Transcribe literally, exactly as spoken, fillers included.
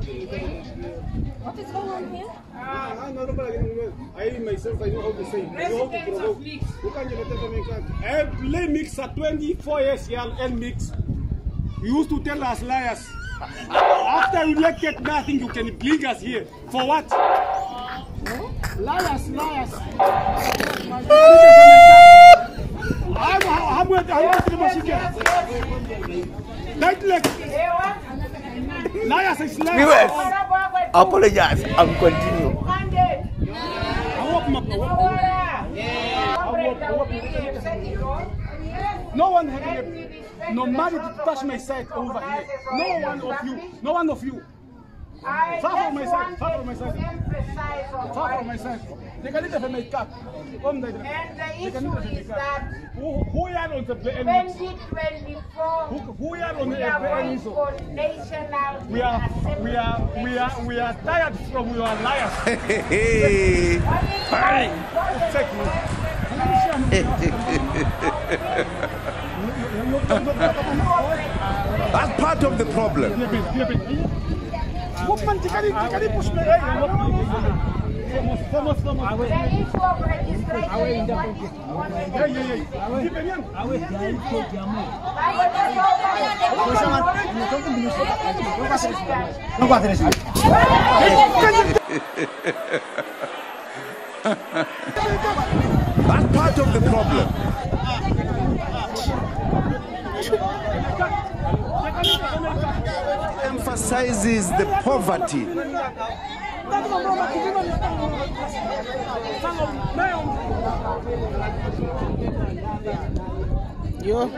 What is going on here? I myself, I know how to say. I know how to provoke. Who can you let I play mix at twenty-four years young and mix. You used to tell us liars. After you elected nothing, you can bring us here. For what? Liars, liars. I'm going to the machine. That leg. Liars is liars. Viewers, apologize. I'm continue. No one had a, no money to touch my side over here. No one of you. No one of you. Far from my side. Far from my side. Far from my side. They can never make cut. And the issue is that who who are on the twenty twenty-four who who are on the we are going for national we are we are we are we are tired from your liars. Hey. Check me. That's part of the problem. Woman, you can push me. Vamos, vamos, vamos. The issue of registration is what is one way. Yeah, yeah, yeah. Keep it young. No puedo hacer eso. That's part of the problem. Emphasizes the poverty. Yo.